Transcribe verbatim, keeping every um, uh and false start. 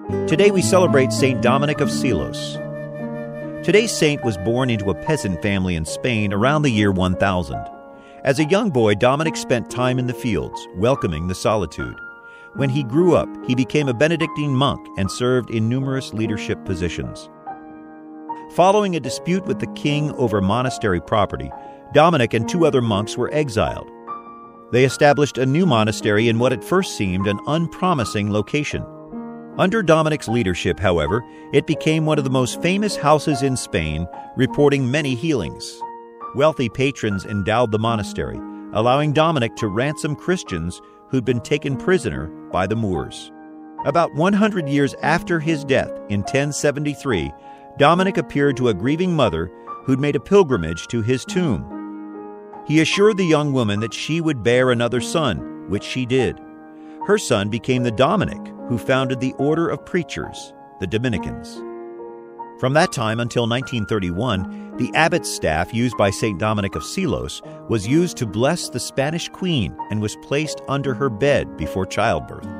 Today we celebrate Saint Dominic of Silos. Today's saint was born into a peasant family in Spain around the year one thousand. As a young boy, Dominic spent time in the fields, welcoming the solitude. When he grew up, he became a Benedictine monk and served in numerous leadership positions. Following a dispute with the king over monastery property, Dominic and two other monks were exiled. They established a new monastery in what at first seemed an unpromising location. Under Dominic's leadership, however, it became one of the most famous houses in Spain, reporting many healings. Wealthy patrons endowed the monastery, allowing Dominic to ransom Christians who'd been taken prisoner by the Moors. About one hundred years after his death, in ten seventy-three, Dominic appeared to a grieving mother who'd made a pilgrimage to his tomb. He assured the young woman that she would bear another son, which she did. Her son became the Dominic who founded the Order of Preachers, the Dominicans. From that time until nineteen thirty-one, the Abbott's staff used by Saint Dominic of Silos was used to bless the Spanish queen and was placed under her bed before childbirth.